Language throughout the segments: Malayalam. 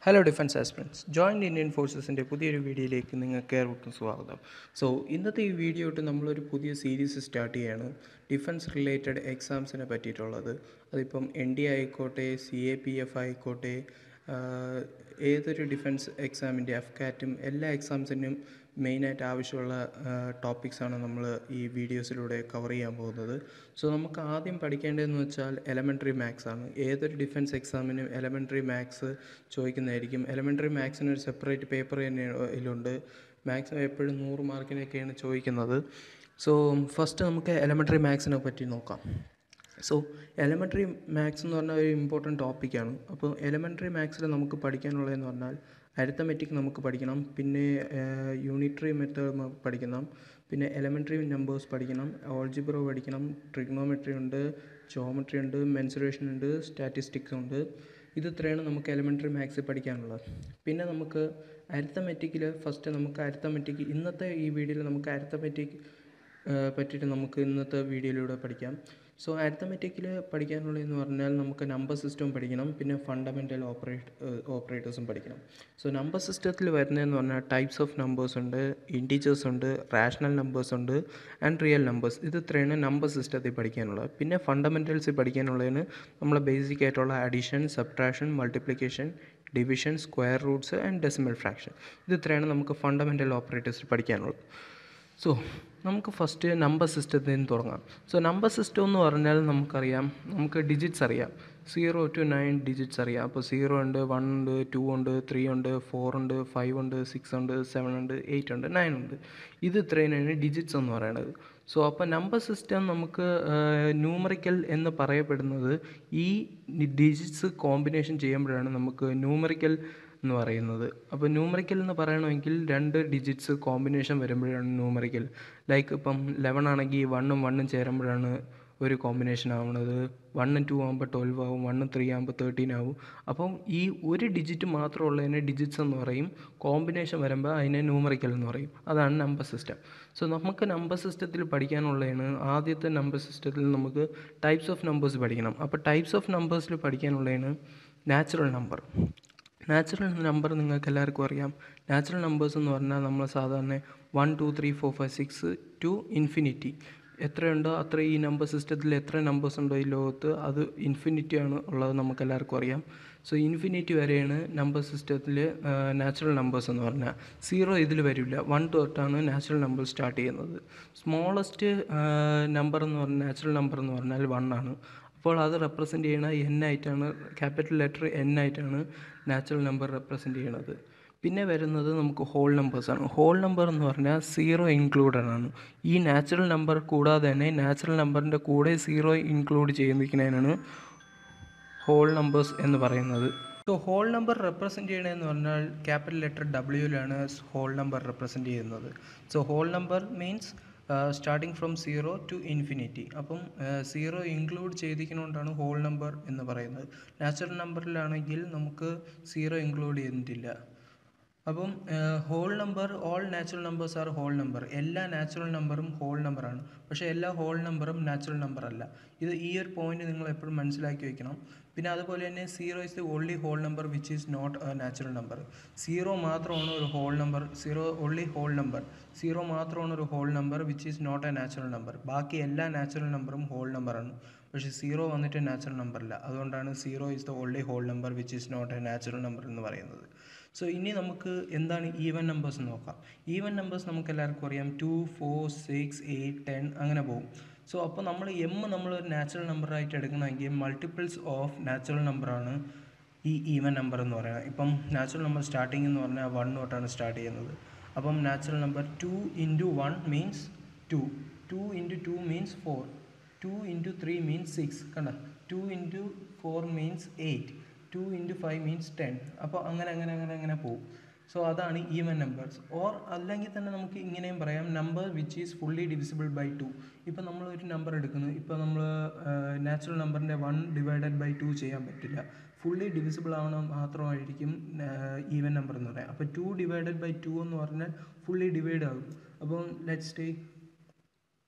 Hello defence aspirants joint Indian ഫോഴ്സസിൻ്റെ പുതിയൊരു വീഡിയോയിലേക്ക് നിങ്ങൾക്ക് ഏവർക്കും സ്വാഗതം. ഇന്നത്തെ ഈ വീഡിയോ ഇട്ട് നമ്മളൊരു പുതിയ സീരീസ് സ്റ്റാർട്ട് ചെയ്യുകയാണ്. ഡിഫൻസ് റിലേറ്റഡ് എക്സാംസിനെ പറ്റിയിട്ടുള്ളത്. അതിപ്പം ND ആയിക്കോട്ടെ, CAPF ആയിക്കോട്ടെ, ഏതൊരു ഡിഫൻസ് എക്സാമിൻ്റെ FCATും എല്ലാ എക്സാംസിനും മെയിനായിട്ട് ആവശ്യമുള്ള ടോപ്പിക്സാണ് നമ്മൾ ഈ വീഡിയോസിലൂടെ കവർ ചെയ്യാൻ പോകുന്നത്. നമുക്ക് ആദ്യം പഠിക്കേണ്ടതെന്ന് വെച്ചാൽ എലമെൻ്ററി മാത്സ് ആണ്. ഏതൊരു ഡിഫൻസ് എക്സാമിനും എലമെൻ്ററി മാത്സ് ചോദിക്കുന്നതായിരിക്കും. എലമെൻ്ററി മാത്സിന് ഒരു സെപ്പറേറ്റ് പേപ്പർ തന്നെ ഇതിലുണ്ട്. മാത്സ് എപ്പോഴും 100 മാർക്കിനൊക്കെയാണ് ചോദിക്കുന്നത്. ഫസ്റ്റ് നമുക്ക് എലമെൻ്ററി മാത്സിനെ പറ്റി നോക്കാം. എലമെൻ്ററി മാത്സ് എന്ന് പറഞ്ഞാൽ ഒരു ഇമ്പോർട്ടൻറ്റ് ടോപ്പിക്കാണ്. അപ്പോൾ എലമെൻ്ററി മാത്സിൽ നമുക്ക് പഠിക്കാനുള്ളതെന്ന് പറഞ്ഞാൽ അരിത്തമെറ്റിക് നമുക്ക് പഠിക്കണം, പിന്നെ യൂണിറ്ററി മെത്തേഡ് പഠിക്കണം, പിന്നെ എലമെൻ്ററി നമ്പേഴ്സ് പഠിക്കണം, ഓൾജിബ്ര പഠിക്കണം, ട്രിഗ്നോമെട്രി ഉണ്ട്, ജോമെട്രി ഉണ്ട്, മെൻസുറേഷൻ ഉണ്ട്, സ്റ്റാറ്റിസ്റ്റിക്സ് ഉണ്ട്. ഇത് ഇത്രയാണ് നമുക്ക് എലമെൻ്ററി മാത്സിൽ പഠിക്കാനുള്ളത്. പിന്നെ നമുക്ക് അരിത്തമെറ്റിക്കിൽ ഫസ്റ്റ് നമുക്ക് അരിത്തമെറ്റിക് ഇന്നത്തെ ഈ വീഡിയോയിൽ നമുക്ക് അരിത്തമെറ്റിക് പറ്റിയിട്ട് നമുക്ക് ഇന്നത്തെ വീഡിയോയിലൂടെ പഠിക്കാം. അരിത്തമെറ്റിക്കിൽ പഠിക്കാനുള്ളതെന്ന് പറഞ്ഞാൽ നമുക്ക് നമ്പർ സിസ്റ്റം പഠിക്കണം, പിന്നെ ഫണ്ടമെൻ്റൽ ഓപ്പറേറ്റേഴ്സും പഠിക്കണം. നമ്പർ സിസ്റ്റത്തിൽ വരുന്നതെന്ന് പറഞ്ഞാൽ ടൈപ്സ് ഓഫ് നമ്പേഴ്സ് ഉണ്ട്, ഇൻറ്റീജേഴ്സ് ഉണ്ട്, റാഷണൽ നമ്പേഴ്സ് ഉണ്ട് ആൻഡ് റിയൽ നമ്പേഴ്സ്. ഇത് ഇത്രയാണ് നമ്പർ സിസ്റ്റത്തിൽ പഠിക്കാനുള്ളത്. പിന്നെ ഫണ്ടമെൻ്റൽസിൽ പഠിക്കാനുള്ളതിന് നമ്മൾ ബേസിക് ആയിട്ടുള്ള addition, subtraction, multiplication, division, square roots and decimal fraction. ഇത് ഇത്രയാണ് നമുക്ക് ഫണ്ടമെൻ്റൽ ഓപ്പറേറ്റേഴ്സിൽ പഠിക്കാനുള്ളത്. നമുക്ക് ഫസ്റ്റ് നമ്പർ സിസ്റ്റത്തിൽ നിന്ന് തുടങ്ങാം. നമ്പർ സിസ്റ്റം എന്ന് പറഞ്ഞാൽ നമുക്കറിയാം, നമുക്ക് ഡിജിറ്റ്സ് അറിയാം. 0 to 9 ഡിജിറ്റ്സ് അറിയാം. അപ്പോൾ 0 ഉണ്ട്, 1 ഉണ്ട്, 2 ഉണ്ട്, 3 ഉണ്ട്, 4 ഉണ്ട്, 5 ഉണ്ട്, 6 ഉണ്ട്, 7 ഉണ്ട്, 8 ഉണ്ട്, 9 ഉണ്ട്. ഇത് ഇത്രയാണ് ഡിജിറ്റ്സ് എന്ന് പറയുന്നത്. അപ്പോൾ നമ്പർ സിസ്റ്റം നമുക്ക് ന്യൂമറിക്കൽ എന്ന് പറയപ്പെടുന്നത് ഈ ഡിജിറ്റ്സ് കോമ്പിനേഷൻ ചെയ്യുമ്പോഴാണ് നമുക്ക് ന്യൂമറിക്കൽ എന്ന് പറയുന്നത്. അപ്പോൾ ന്യൂമറിക്കൽ എന്ന് പറയണമെങ്കിൽ 2 ഡിജിറ്റ്സ് കോമ്പിനേഷൻ വരുമ്പോഴാണ് ന്യൂമറിക്കൽ. ലൈക്ക് ഇപ്പം 11 ആണെങ്കിൽ 1ഉം 1ഉം ചേരുമ്പോഴാണ് ഒരു കോമ്പിനേഷൻ ആവുന്നത്. 1ഉം 2 ആകുമ്പോൾ 12 ആവും, 1ഉം 3 ആകുമ്പോൾ 13 ആവും. അപ്പം ഈ ഒരു ഡിജിറ്റ് മാത്രമുള്ളതിനെ ഡിജിറ്റ്സ് എന്ന് പറയും, കോമ്പിനേഷൻ വരുമ്പോൾ അതിനെ ന്യൂമറിക്കൽ എന്ന് പറയും. അതാണ് നമ്പർ സിസ്റ്റം. നമുക്ക് നമ്പർ സിസ്റ്റത്തിൽ പഠിക്കാനുള്ളതാണ്, ആദ്യത്തെ നമ്പർ സിസ്റ്റത്തിൽ നമുക്ക് ടൈപ്സ് ഓഫ് നമ്പേഴ്സ് പഠിക്കണം. അപ്പോൾ ടൈപ്സ് ഓഫ് നമ്പേഴ്സിൽ പഠിക്കാനുള്ളതാണ് നാച്ചുറൽ നമ്പർ. നാച്ചുറൽ നമ്പർ നിങ്ങൾക്ക് എല്ലാവർക്കും അറിയാം. നാച്ചുറൽ നമ്പേഴ്സ് എന്ന് പറഞ്ഞാൽ നമ്മൾ സാധാരണ 1 2 3 4 5 6 ടു ഇൻഫിനിറ്റി എത്രയുണ്ടോ അത്ര, ഈ നമ്പർ സിസ്റ്റത്തിൽ എത്ര നമ്പേഴ്സ് ഉണ്ടോ ഈ ലോകത്ത് അത് ഇൻഫിനിറ്റി ആണ് ഉള്ളത് നമുക്ക് എല്ലാവർക്കും അറിയാം. ഇൻഫിനിറ്റി വരെയാണ് നമ്പർ സിസ്റ്റത്തിൽ നാച്ചുറൽ നമ്പേഴ്സ് എന്ന് പറഞ്ഞാൽ. 0 ഇതിൽ വരില്ല. 1 തൊട്ടാണ് നാച്ചുറൽ നമ്പർ സ്റ്റാർട്ട് ചെയ്യുന്നത്. സ്മോളസ്റ്റ് നമ്പർ എന്ന് പറഞ്ഞാൽ നാച്ചുറൽ നമ്പർ എന്ന് പറഞ്ഞാൽ 1 ആണ്. അപ്പോൾ അത് റെപ്രസെൻ്റ് ചെയ്യണ N ആയിട്ടാണ്, ക്യാപിറ്റൽ ലെറ്റർ N ആയിട്ടാണ് നാച്ചുറൽ നമ്പർ റെപ്രസെൻ്റ് ചെയ്യണത്. പിന്നെ വരുന്നത് നമുക്ക് ഹോൾ നമ്പേഴ്സാണ്. ഹോൾ നമ്പർ എന്ന് പറഞ്ഞാൽ 0 ഇൻക്ലൂഡഡ് ആണ്. ഈ നാച്ചുറൽ നമ്പർ കൂടാതെ തന്നെ നാച്ചുറൽ നമ്പറിൻ്റെ കൂടെ 0 ഇൻക്ലൂഡ് ചെയ്യുന്നതിനാണ് ഹോൾ നമ്പേഴ്സ് എന്ന് പറയുന്നത്. ഹോൾ നമ്പർ റെപ്രസെൻ്റ് ചെയ്യണമെന്ന് പറഞ്ഞാൽ ക്യാപിറ്റൽ ലെറ്റർ W-ലാണ് ഹോൾ നമ്പർ റെപ്രസെൻ്റ് ചെയ്യുന്നത്. Whole number means starting from 0 to infinity. അപ്പം 0 ഇൻക്ലൂഡ് ചെയ്തിരിക്കുന്നതുകൊണ്ടാണ് ഹോൾ നമ്പർ എന്ന് പറയുന്നത്. നാച്ചുറൽ നമ്പറിലാണെങ്കിൽ നമുക്ക് 0 ഇൻക്ലൂഡ് ചെയ്തിട്ടില്ല. അപ്പം whole number, all natural numbers are whole number. എല്ലാ നാച്ചുറൽ നമ്പറും ഹോൾ നമ്പറാണ്, പക്ഷേ എല്ലാ ഹോൾ നമ്പറും നാച്ചുറൽ നമ്പർ അല്ല. ഈ ഒരു പോയിന്റ് നിങ്ങൾ എപ്പോഴും മനസ്സിലാക്കി വയ്ക്കണം. പിന്നെ അതുപോലെ തന്നെ 0 is the only whole number which is not a natural number. 0 മാത്രമാണ് ഒരു whole number. 0 only whole number. 0 മാത്രമാണ് ഒരു whole number which is not a natural number. ബാക്കി എല്ലാ നാച്ചുറൽ നമ്പറും ഹോൾ നമ്പറാണ്, പക്ഷേ 0 വന്നിട്ട് നാച്ചുറൽ നമ്പർ അല്ല. അതുകൊണ്ടാണ് 0 is the only whole number which is not a natural number എന്ന് പറയുന്നത്. ഇനി നമുക്ക് എന്താണ് ഈവൻ നമ്പേഴ്സ് എന്ന് നോക്കാം. ഈവൻ നമ്പേഴ്സ് നമുക്ക് എല്ലാവർക്കും അറിയാം. 2 4 6 8 10 അങ്ങനെ പോകും. അപ്പോൾ നമ്മൾ നമ്മളൊരു നാച്ചുറൽ നമ്പറായിട്ട് എടുക്കണമെങ്കിൽ മൾട്ടിപ്പിൾസ് ഓഫ് നാച്ചുറൽ നമ്പറാണ് ഈ ഈവൻ നമ്പർ എന്ന് പറയുന്നത്. ഇപ്പം നാച്ചുറൽ നമ്പർ സ്റ്റാർട്ടിങ് എന്ന് പറഞ്ഞാൽ 1 തൊട്ടാണ് സ്റ്റാർട്ട് ചെയ്യുന്നത്. അപ്പം natural number 2 into 1 means 2, 2 into 2 means 4, 2 into 3 means 6, കണ്ട, 2 into 4 means 8, 2 into 5 means 10. അപ്പോൾ അങ്ങനെ പോകും. അതാണ് ഈവൻ നമ്പേഴ്സ്. ഓർ അല്ലെങ്കിൽ തന്നെ നമുക്ക് ഇങ്ങനെയും പറയാം, number which is fully divisible by 2. ഇപ്പം നമ്മളൊരു നമ്പർ എടുക്കുന്നു, ഇപ്പോൾ നമ്മൾ നാച്ചുറൽ നമ്പറിൻ്റെ 1 ഡിവൈഡഡ് ബൈ 2 ചെയ്യാൻ പറ്റില്ല. ഫുള്ളി ഡിവിസിബിൾ ആവണം മാത്രമായിരിക്കും ഈവൻ നമ്പർ എന്ന് പറയാം. അപ്പോൾ 2 ഡിവൈഡഡ് ബൈ 2 എന്ന് പറഞ്ഞാൽ ഫുള്ളി ഡിവൈഡ് ആകും. അപ്പോൾ ലെറ്റ്സ് ടേക്ക്,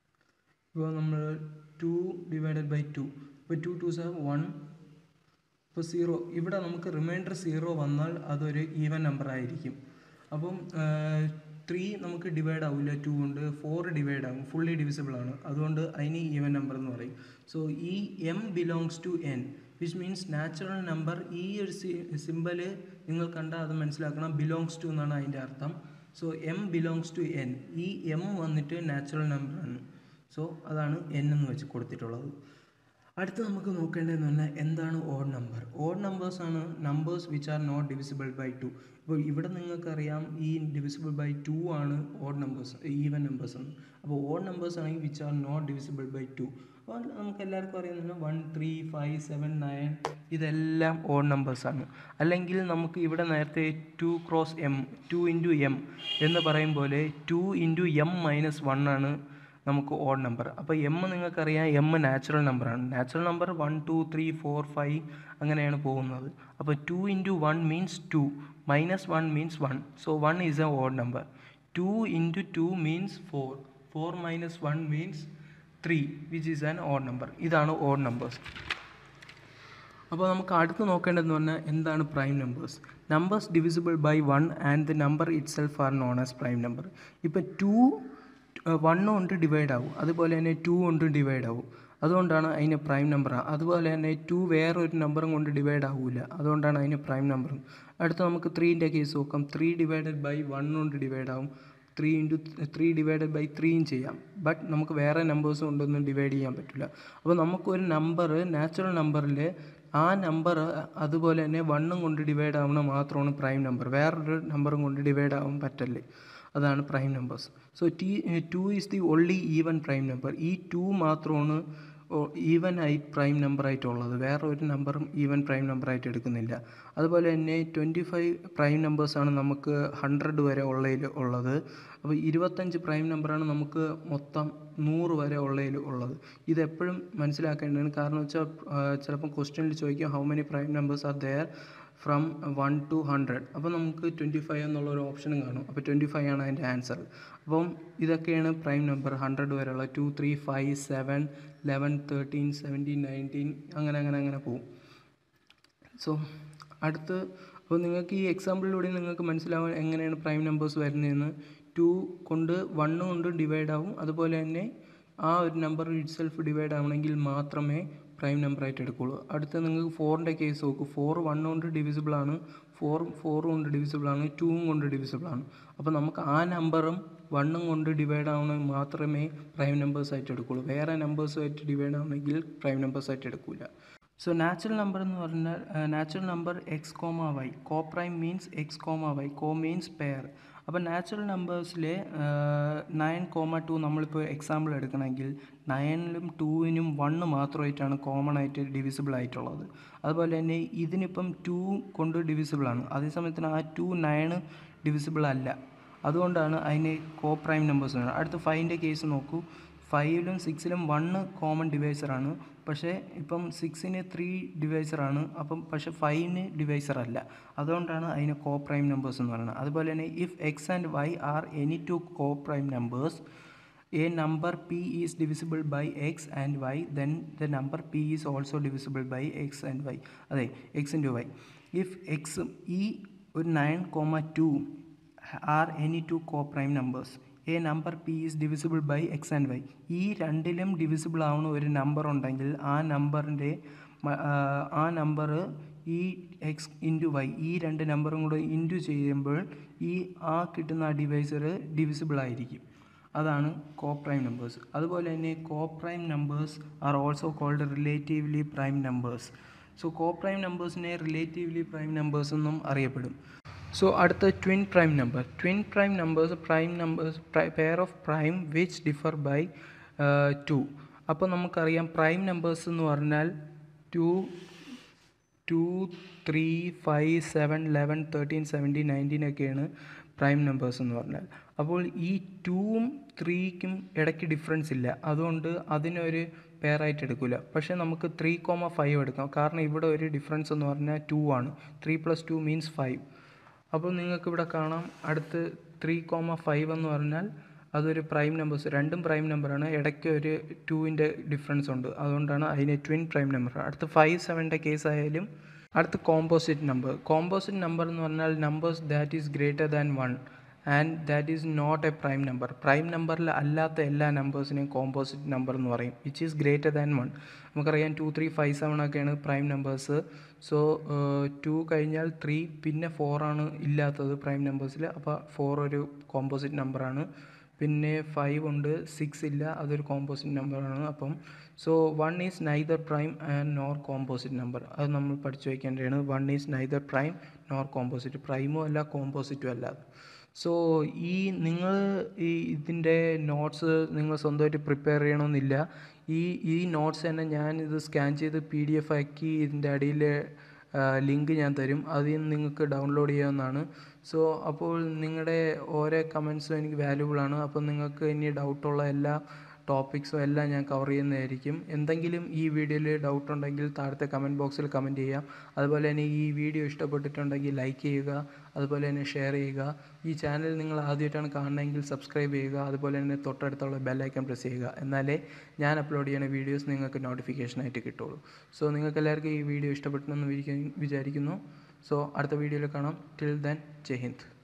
ഇപ്പോൾ നമ്മൾ 2 ഡിവൈഡഡ് ബൈ 2, ഇപ്പോൾ 2 2s are 1, ഇപ്പോൾ 0 ഇവിടെ നമുക്ക് റിമൈൻഡർ 0 വന്നാൽ അതൊരു ഈവൻ നമ്പർ ആയിരിക്കും. അപ്പം 3 നമുക്ക് ഡിവൈഡ് ആവില്ല 2 കൊണ്ട്, 4 ഡിവൈഡ് ആകും, ഫുള്ളി ഡിവിസിബിൾ ആണ്, അതുകൊണ്ട് അതിന് ഈവൻ നമ്പർ എന്ന് പറയും. സോ ഈ m belongs to n which means natural number. ഈ ഒരു സിമ്പല് നിങ്ങൾ കണ്ടാൽ അത് മനസ്സിലാക്കണം, ബിലോങ്സ് ടു എന്നാണ് അതിൻ്റെ അർത്ഥം. So m belongs to n, ഈ m വന്നിട്ട് നാച്ചുറൽ നമ്പറാണ്. സോ അതാണ് n എന്ന് വെച്ച് കൊടുത്തിട്ടുള്ളത്. അടുത്ത് നമുക്ക് നോക്കേണ്ടതെന്ന് പറഞ്ഞാൽ എന്താണ് ഓഡ് നമ്പർ. ഓഡ് നമ്പേഴ്സ് ആണ് numbers which are not divisible by 2. ഇപ്പോൾ ഇവിടെ നിങ്ങൾക്കറിയാം ഈ ഡിവിസിബിൾ ബൈ 2 ആണ് ഓഡ് നമ്പേഴ്സ്, ഈവൻ നമ്പേഴ്സ് ആണ്. അപ്പോൾ ഓഡ് നമ്പേഴ്സ് ആണെങ്കിൽ which are not divisible by 2. അപ്പോൾ നമുക്ക് എല്ലാവർക്കും അറിയുന്നില്ല 1, 3, 5, 7, 9 ഇതെല്ലാം ഓഡ് നമ്പേഴ്സാണ്. അല്ലെങ്കിൽ നമുക്ക് ഇവിടെ നേരത്തെ 2 ക്രോസ് m 2 ഇൻറ്റു m എന്ന് പറയും പോലെ 2 ഇൻറ്റു m മൈനസ് 1 ആണ് നമുക്ക് ഓഡ് നമ്പർ. അപ്പോൾ m നിങ്ങൾക്കറിയാം m നാച്ചുറൽ നമ്പറാണ്. നാച്ചുറൽ നമ്പർ 1, 2, 3, 4, 5 അങ്ങനെയാണ് പോകുന്നത്. അപ്പോൾ 2 into 1 means 2, minus 1 means 1. So 1 is a odd number. 2 into 2 means 4, 4 minus 1 means 3 which is an odd number. ഇതാണ് ഓഡ് നമ്പേഴ്സ്. അപ്പോൾ നമുക്ക് അടുത്ത് നോക്കേണ്ടതെന്ന് പറഞ്ഞാൽ എന്താണ് prime numbers. Numbers divisible by 1 and the number it self are known as prime number. ഇപ്പോൾ 1 കൊണ്ട് ഡിവൈഡ് ആവും, അതുപോലെ തന്നെ 2 കൊണ്ട് ഡിവൈഡ് ആവും, അതുകൊണ്ടാണ് അതിന് പ്രൈം നമ്പർ. അതുപോലെ തന്നെ 2 വേറൊരു നമ്പറും കൊണ്ട് ഡിവൈഡ് ആവില്ല, അതുകൊണ്ടാണ് അതിന് പ്രൈം നമ്പർ. അടുത്ത് നമുക്ക് 3ൻ്റെ കേസ് നോക്കാം. 3 ഡിവൈഡഡ് ബൈ 1 കൊണ്ട് ഡിവൈഡ് ആവും, 3 ഇൻറ്റു 3 ഡിവൈഡഡ് ബൈ 3യും ചെയ്യാം. ബട്ട് നമുക്ക് വേറെ നമ്പേഴ്സ് കൊണ്ടൊന്നും ഡിവൈഡ് ചെയ്യാൻ പറ്റില്ല. അപ്പോൾ നമുക്കൊരു നമ്പർ നാച്ചുറൽ നമ്പറിൽ ആ നമ്പർ അതുപോലെ തന്നെ 1 കൊണ്ട് ഡിവൈഡ് ആവുന്ന മാത്രമാണ് പ്രൈം നമ്പർ, വേറൊരു നമ്പറും കൊണ്ട് ഡിവൈഡ് ആവാൻ പറ്റല്ലേ. അതാണ് prime numbers. So 2 is the only even prime number. ഈ 2 മാത്രമാണ് ഈവൻ ആയി പ്രൈം നമ്പറായിട്ടുള്ളത്, വേറെ ഒരു നമ്പറും ഈവൻ പ്രൈം നമ്പറായിട്ട് എടുക്കുന്നില്ല. അതുപോലെ തന്നെ 25 പ്രൈം നമ്പേഴ്സാണ് നമുക്ക് 100 വരെ ഉള്ളത്. അപ്പോൾ 25 പ്രൈം നമ്പറാണ് നമുക്ക് മൊത്തം 100 വരെ ഉള്ളത്. ഇതെപ്പോഴും മനസ്സിലാക്കേണ്ടതാണ്. കാരണം വെച്ചാൽ ചിലപ്പം ക്വസ്റ്റ്യനിൽ ചോദിക്കും how many prime numbers are there from 1 to 100. അപ്പോൾ നമുക്ക് 25 എന്നുള്ളൊരു ഓപ്ഷനും കാണും. അപ്പോൾ 25 ആണ് അതിൻ്റെ ആൻസർ. അപ്പം ഇതൊക്കെയാണ് പ്രൈം നമ്പർ 100 വരെയുള്ള 2, 3, 5, 7, 11, 13, 17, 19 അങ്ങനെ പോകും. സോ അടുത്ത് അപ്പോൾ നിങ്ങൾക്ക് ഈ എക്സാമ്പിളിലൂടെ നിങ്ങൾക്ക് മനസ്സിലാവും എങ്ങനെയാണ് പ്രൈം നമ്പേഴ്സ് വരുന്നതെന്ന്. 2 കൊണ്ട് 1 കൊണ്ട് ഡിവൈഡ് ആവും, അതുപോലെ തന്നെ ആ ഒരു നമ്പർ ഇറ്റ് സെൽഫ് ഡിവൈഡ് ആവണമെങ്കിൽ മാത്രമേ പ്രൈം നമ്പറായിട്ട് എടുക്കുകയുള്ളൂ. അടുത്ത നിങ്ങൾക്ക് 4ൻ്റെ കേസ് നോക്കും. 4 1 കൊണ്ട് ഡിവിസിബിൾ ആണ്, 4 കൊണ്ട് ഡിവിസിബിൾ ആണ്, 2 കൊണ്ട് ഡിവിസിബിൾ ആണ്. അപ്പോൾ നമുക്ക് ആ നമ്പറും 1 കൊണ്ട് ഡിവൈഡ് ആവണമെങ്കിൽ മാത്രമേ പ്രൈം നമ്പേഴ്സ് ആയിട്ട് എടുക്കുകയുള്ളൂ, വേറെ നമ്പേഴ്സുമായിട്ട് ഡിവൈഡ് ആവണമെങ്കിൽ പ്രൈം നമ്പേഴ്സ് ആയിട്ട് എടുക്കില്ല. സോ നാച്ചുറൽ നമ്പർ എന്ന് പറഞ്ഞാൽ natural number x, y, co prime means x, y, co means pair. അപ്പോൾ നാച്ചുറൽ നമ്പേഴ്സിൽ 9, 2 നമ്മളിപ്പോൾ എക്സാമ്പിൾ എടുക്കണമെങ്കിൽ 9ലും 2നും 1 മാത്രമായിട്ടാണ് കോമൺ ആയിട്ട് ഡിവിസിബിൾ ആയിട്ടുള്ളത്. അതുപോലെ തന്നെ ഇതിനിപ്പം 2 കൊണ്ട് ഡിവിസിബിൾ ആണ്, അതേസമയത്തിന് ആ 2 9 ഡിവിസിബിൾ അല്ല, അതുകൊണ്ടാണ് അതിന് കോ പ്രൈം നമ്പേഴ്സ് വേണം. അടുത്ത 5ൻ്റെ കേസ് നോക്കൂ. 5ലും 6ലും 1 കോമൺ ഡിവൈസറാണ്, പക്ഷേ ഇപ്പം 6ന് 3 ഡിവൈസറാണ്, അപ്പം പക്ഷേ 5ന് ഡിവൈസർ അല്ല, അതുകൊണ്ടാണ് അതിന് കോ പ്രൈം നമ്പേഴ്സ് എന്ന് പറയുന്നത്. അതുപോലെ തന്നെ if x and y are any two co prime numbers, a number p is divisible by x and y, then the number p is also divisible by x and y. അതെ, എക്സ് ഇൻറ്റു വൈ. ഇഫ് എക്സും ഈ ഒരു 9, 2 are any two co prime numbers, a number p is divisible by x and y. ഈ രണ്ടിലും ഡിവിസിബിൾ ആവുന്ന ഒരു നമ്പർ ഉണ്ടെങ്കിൽ ആ നമ്പർ ഈ എക്സ് ഇൻറ്റു വൈ, ഈ രണ്ട് നമ്പറും കൂടെ ഇൻറ്റു ചെയ്യുമ്പോൾ കിട്ടുന്ന ഡിവൈസർ ഡിവിസിബിൾ ആയിരിക്കും. അതാണ് കോ പ്രൈം നമ്പേഴ്സ്. അതുപോലെ തന്നെ co prime numbers are also called relatively prime numbers. So co prime നമ്പേഴ്സിനെ റിലേറ്റീവ്ലി പ്രൈം നമ്പേഴ്സ് എന്നും അറിയപ്പെടും. സോ അടുത്ത twin prime number. Twin prime numbers pair of prime which differ by 2. അപ്പോൾ നമുക്കറിയാം പ്രൈം നമ്പേഴ്സ് എന്ന് പറഞ്ഞാൽ 2, 3, 5, 7, 11, 13, 17, 19 ഒക്കെയാണ് പ്രൈം നമ്പേഴ്സ് എന്ന് പറഞ്ഞാൽ. അപ്പോൾ ഈ 2ഉം 3ക്കും ഇടയ്ക്ക് ഡിഫറൻസ് ഇല്ല, അതുകൊണ്ട് അതിനൊരു പെയറായിട്ട് എടുക്കില്ല. പക്ഷേ നമുക്ക് 3, 5 എടുക്കാം, കാരണം ഇവിടെ ഒരു ഡിഫറൻസ് എന്ന് പറഞ്ഞാൽ 2 ആണ്. 3 + 2 മീൻസ് 5. അപ്പോൾ നിങ്ങൾക്കിവിടെ കാണാം അടുത്ത് 3, 5 എന്ന് പറഞ്ഞാൽ അതൊരു പ്രൈം നമ്പേഴ്സ്, രണ്ടും പ്രൈം നമ്പറാണ്, ഇടയ്ക്ക് ഒരു 2ൻ്റെ ഡിഫറൻസ് ഉണ്ട്, അതുകൊണ്ടാണ് അതിന് ട്വിൻ പ്രൈം നമ്പർ. അടുത്ത് 5, 7ൻ്റെ കേസ് ആയാലും അടുത്ത കോമ്പോസിറ്റ് നമ്പർ എന്ന് പറഞ്ഞാൽ numbers that is greater than 1 and that is not a prime നമ്പറിൽ അല്ലാത്ത എല്ലാ നമ്പേഴ്സിനെയും കോമ്പോസിറ്റ് നമ്പർ എന്ന് പറയും, വിച്ച് ഈസ് ഗ്രേറ്റർ ദാൻ 1. നമുക്കറിയാം 2 3 5 7 ഒക്കെയാണ് പ്രൈം നമ്പേഴ്സ്. സോ 2 കഴിഞ്ഞാൽ 3 പിന്നെ 4 ആണ് ഇല്ലാത്തത് പ്രൈം നമ്പേഴ്സിൽ, അപ്പോൾ 4 ഒരു കോമ്പോസിറ്റ് നമ്പറാണ്. പിന്നെ 5 ഉണ്ട്, 6 ഇല്ല, അതൊരു കോമ്പോസിറ്റ് നമ്പറാണ്. അപ്പം so 1 is neither prime and nor composite number. അത് നമ്മൾ പഠിച്ചു വയ്ക്കേണ്ടതാണ്. 1 is neither prime nor composite, പ്രൈമും അല്ല കോമ്പോസിറ്റും അല്ല. സോ നിങ്ങൾ ഇതിൻ്റെ നോട്ട്സ് നിങ്ങൾ സ്വന്തമായിട്ട് പ്രിപ്പയർ ചെയ്യണമെന്നില്ല. ഈ നോട്ട്സ് തന്നെ ഞാനിത് സ്കാൻ ചെയ്ത് PDF ആക്കി ഇതിൻ്റെ അടിയിൽ ലിങ്ക് ഞാൻ തരും, അതിൽ നിന്ന് നിങ്ങൾക്ക് ഡൗൺലോഡ് ചെയ്യാവുന്നതാണ്. സോ അപ്പോൾ നിങ്ങളുടെ ഓരോ കമൻസും എനിക്ക് വാല്യുബിളാണ്. അപ്പോൾ നിങ്ങൾക്ക് ഇനി ഡൗട്ടുള്ള എല്ലാ ടോപ്പിക്സും എല്ലാം ഞാൻ കവർ ചെയ്യുന്നതായിരിക്കും. എന്തെങ്കിലും ഈ വീഡിയോയിൽ ഡൗട്ട് ഉണ്ടെങ്കിൽ താഴത്തെ കമൻറ്റ് ബോക്സിൽ കമൻറ്റ് ചെയ്യാം. അതുപോലെ തന്നെ ഈ വീഡിയോ ഇഷ്ടപ്പെട്ടിട്ടുണ്ടെങ്കിൽ ലൈക്ക് ചെയ്യുക, അതുപോലെ തന്നെ ഷെയർ ചെയ്യുക. ഈ ചാനൽ നിങ്ങൾ ആദ്യമായിട്ടാണ് കാണുന്നതെങ്കിൽ സബ്സ്ക്രൈബ് ചെയ്യുക, അതുപോലെ തന്നെ തൊട്ടടുത്തുള്ള ബെല്ലൈക്കൺ പ്രസ് ചെയ്യുക. എന്നാലേ ഞാൻ അപ്ലോഡ് ചെയ്യുന്ന വീഡിയോസ് നിങ്ങൾക്ക് നോട്ടിഫിക്കേഷനായിട്ട് കിട്ടുള്ളൂ. സോ നിങ്ങൾക്ക് എല്ലാവർക്കും ഈ വീഡിയോ ഇഷ്ടപ്പെട്ടെന്ന് വിചാരിക്കുന്നു. സോ അടുത്ത വീഡിയോയിൽ കാണാം. Till then, Jai Hind.